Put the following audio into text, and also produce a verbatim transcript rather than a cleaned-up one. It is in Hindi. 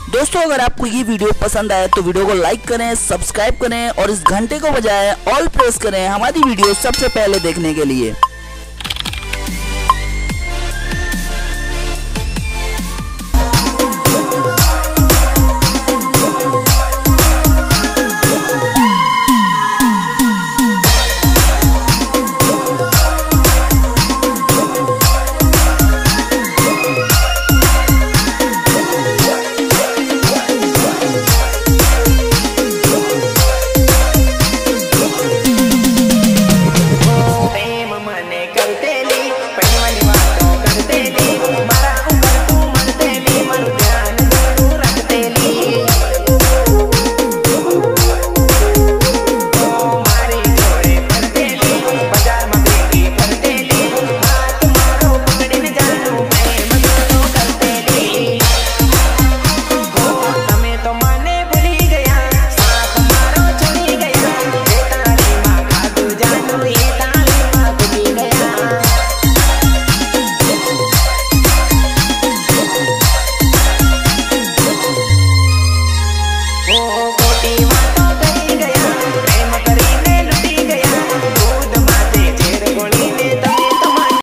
दोस्तों अगर आपको ये वीडियो पसंद आए तो वीडियो को लाइक करें, सब्सक्राइब करें और इस घंटे को बजाएं ऑल प्रेस करें हमारी वीडियो सबसे पहले देखने के लिए।